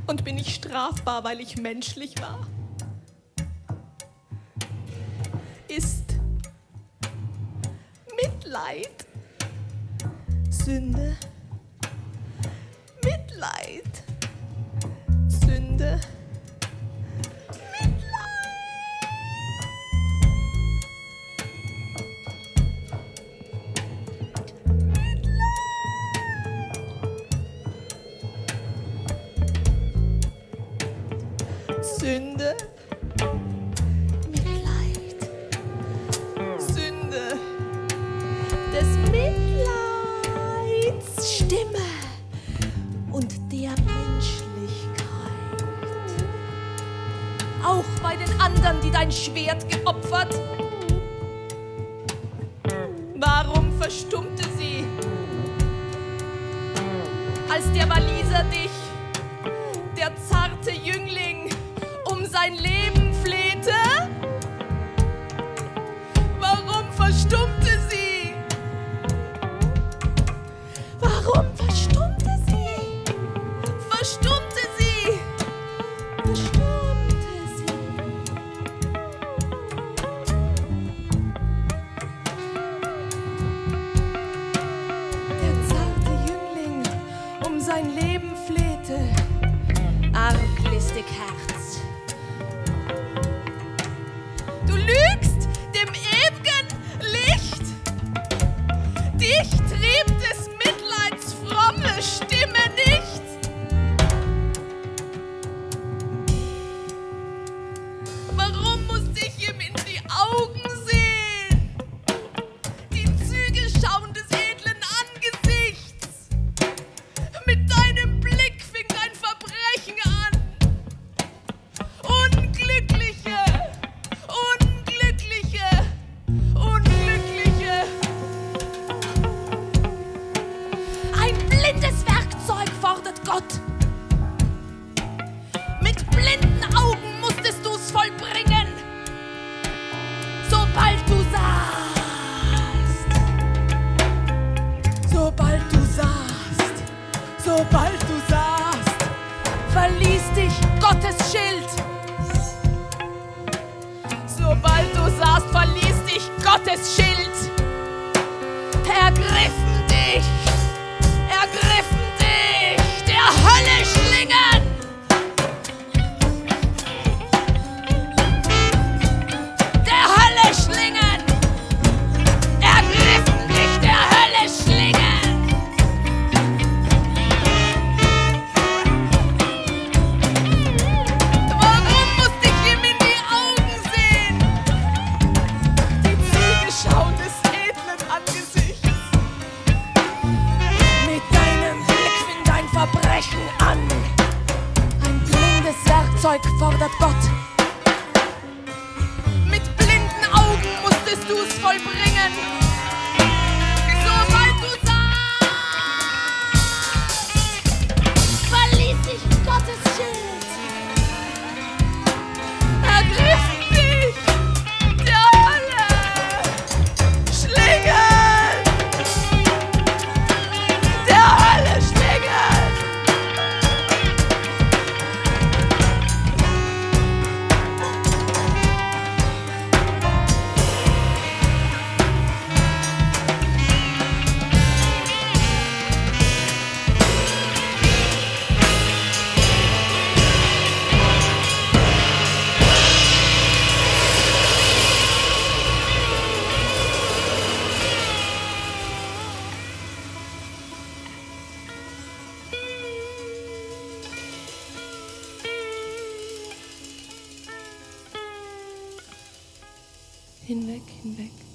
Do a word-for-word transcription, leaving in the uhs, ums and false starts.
Und bin ich strafbar, weil ich menschlich war? Ist Mitleid Sünde? Mitleid Sünde? Sünde, Mitleid, Sünde des Mitleids Stimme und der Menschlichkeit. Auch bei den anderen, die dein Schwert geopfert. Warum verstummte sie, als der Waliser dich, der zarte Jüngling, um sein Leben flehte? Warum verstummte sie? Warum verstummte sie? Verstummte sie? Verstummte sie? Der zarte Jüngling, um sein Leben flehte. Arglistig Herz. Du lügst dem ewigen Licht. Dich trieb des Mitleids fromme Stimme nicht. Warum musste ich ihm in die Augen sehen? Die Züge schauen des edlen Angesichts. Mit deinem Blick fing dein Verbrechen an. Unglückliche, Unglückliche, Unglückliche. Ein blindes Werkzeug fordert Gott. Mit blinden Augen musstest du's vollbringen. Sobald du sahst, sobald du sahst, sobald du sahst, verließ dich Gottes Schild. Sobald du sahst, verließ dich Gottes Schild. Ergriffen dich, ergriffen dich, der Hölle Schlingen. Der Hölle Schlingen. Ergriffen dich, der Hölle Schlingen. Warum musste ich ihm in die Augen sehen? Die Züge schauen des edlen Angesichts. Mit deinem Blick fing dein Verbrechen an. Ein blindes Werkzeug fordert Gott. Mit blinden Augen musstest du's vollbringen. Sobald du sahst, verließ dich Gottes Schild. Ergriffen dich, der Hölle Schlingen. Der Hölle Schlingen. Hinweg, hinweg.